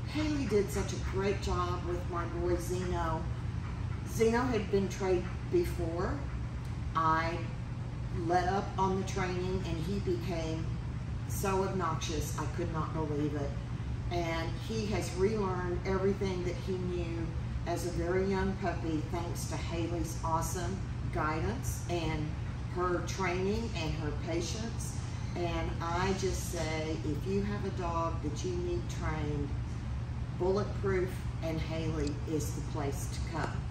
Haley did such a great job with my boy Zeno. Zeno had been trained before. I let up on the training and he became so obnoxious, I could not believe it. And he has relearned everything that he knew as a very young puppy thanks to Haley's awesome guidance and her training and her patience. And I just say, if you have a dog that you need trained, Bulletproof and Haley is the place to come.